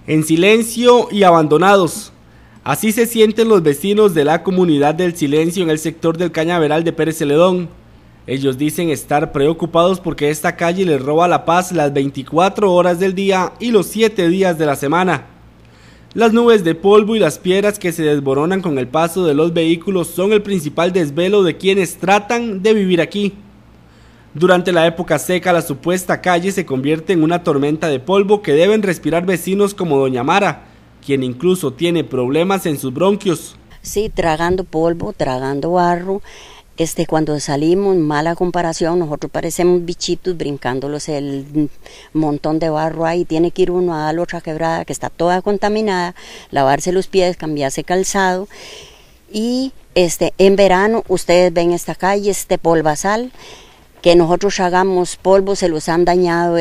En silencio y abandonados. Así se sienten los vecinos de la comunidad del Silencio en el sector del Cañaveral de Pérez Celedón. Ellos dicen estar preocupados porque esta calle les roba la paz las 24 horas del día y los 7 días de la semana. Las nubes de polvo y las piedras que se desboronan con el paso de los vehículos son el principal desvelo de quienes tratan de vivir aquí. Durante la época seca, la supuesta calle se convierte en una tormenta de polvo que deben respirar vecinos como doña Mara, quien incluso tiene problemas en sus bronquios. Sí, tragando polvo, tragando barro. Cuando salimos, mala comparación, nosotros parecemos bichitos brincándolos el montón de barro ahí. Tiene que ir uno a la otra quebrada que está toda contaminada, lavarse los pies, cambiarse calzado. Y en verano ustedes ven esta calle, polvazal, que nosotros hagamos polvo, se los han dañado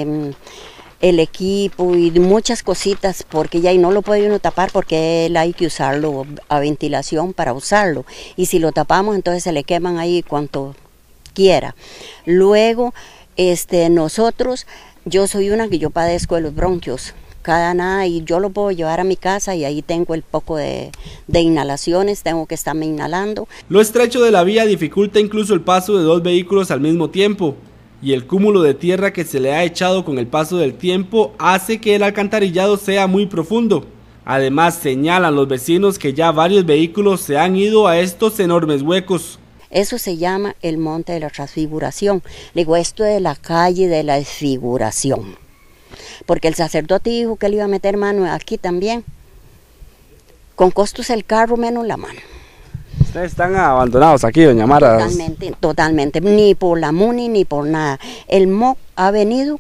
el equipo y muchas cositas, porque ya no lo puede uno tapar porque él hay que usarlo a ventilación para usarlo, y si lo tapamos entonces se le queman ahí cuanto quiera. Luego nosotros, yo soy una que yo padezco de los bronquios, cada nada, y yo lo puedo llevar a mi casa y ahí tengo el poco de inhalaciones, tengo que estarme inhalando. Lo estrecho de la vía dificulta incluso el paso de dos vehículos al mismo tiempo, y el cúmulo de tierra que se le ha echado con el paso del tiempo hace que el alcantarillado sea muy profundo. Además, señalan los vecinos que ya varios vehículos se han ido a estos enormes huecos. Eso se llama el monte de la transfiguración. Digo, esto de la calle de la desfiguración. Porque el sacerdote dijo que le iba a meter mano aquí también. Con costos el carro menos la mano. Ustedes están abandonados aquí, doña Mara. Totalmente, ni por la MUNI ni por nada. El MOC ha venido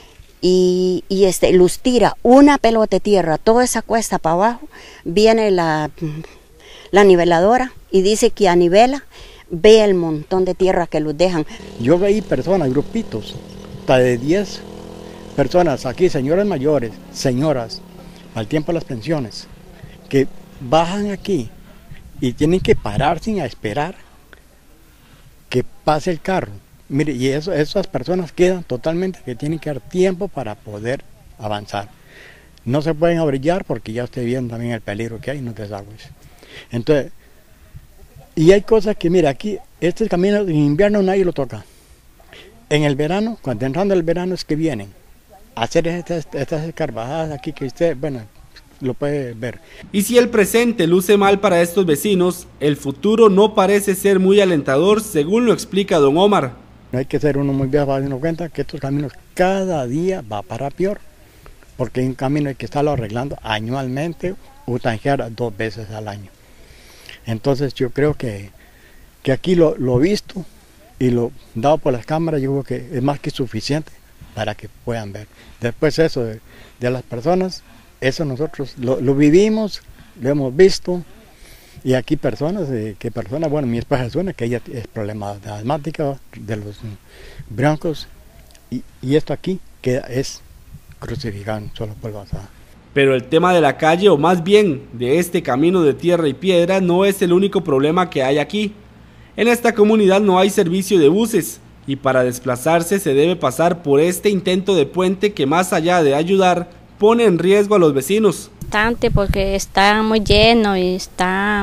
y los tira una pelota de tierra, toda esa cuesta para abajo, viene la niveladora y dice que anivela, ve el montón de tierra que los dejan. Yo veí personas, grupitos, hasta de 10 personas aquí, señoras mayores, señoras, al tiempo de las pensiones, que bajan aquí y tienen que parar sin esperar que pase el carro. Mire, y esas personas quedan totalmente, que tienen que dar tiempo para poder avanzar. No se pueden abrillar porque ya usted viendo también el peligro que hay en los desagües. Entonces, y hay cosas que, mire, aquí, este camino en invierno nadie lo toca. En el verano, cuando entrando el verano es que vienen a hacer estas escarbajadas aquí que usted, bueno, lo puede ver. Y si el presente luce mal para estos vecinos, el futuro no parece ser muy alentador, según lo explica don Omar. No hay que ser uno muy viejo para darnos cuenta que estos caminos cada día va para peor, porque un camino hay que estarlo arreglando anualmente o tanjear 2 veces al año. Entonces yo creo que aquí lo visto y lo dado por las cámaras, yo creo que es más que suficiente para que puedan ver. Después eso de las personas, eso nosotros lo vivimos, lo hemos visto, y aquí personas, bueno, mi esposa es una, que ella es problema asmática de los broncos, y esto aquí que es crucificado solo por basada. Pero el tema de la calle, o más bien de este camino de tierra y piedra, no es el único problema que hay aquí. En esta comunidad no hay servicio de buses, y para desplazarse se debe pasar por este intento de puente que, más allá de ayudar, pone en riesgo a los vecinos. Bastante, porque está muy lleno y está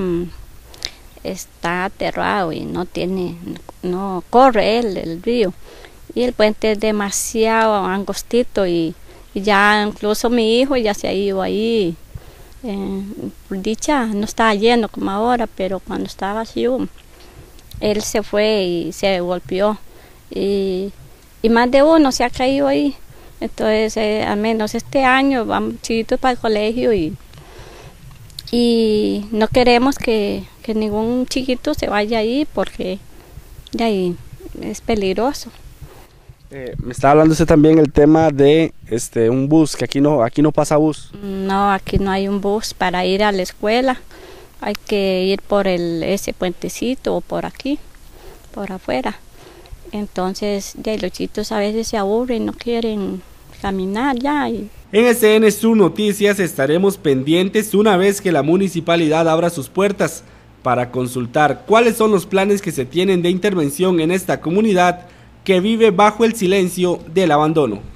aterrado y no corre el río, y el puente es demasiado angostito y ya incluso mi hijo ya se ha ido ahí, por dicha no estaba lleno como ahora, pero cuando estaba vacío él se fue y se golpeó, y más de uno se ha caído ahí. Entonces, al menos este año vamos chiquitos para el colegio y no queremos que ningún chiquito se vaya ahí, porque de ahí es peligroso. Me estaba hablando usted también el tema de un bus, que aquí no pasa bus. No, aquí no hay un bus para ir a la escuela, hay que ir por ese puentecito o por aquí, por afuera. Entonces, de los chiquitos a veces se aburren y no quieren caminar ya. En SNSur Noticias estaremos pendientes una vez que la municipalidad abra sus puertas para consultar cuáles son los planes que se tienen de intervención en esta comunidad que vive bajo el silencio del abandono.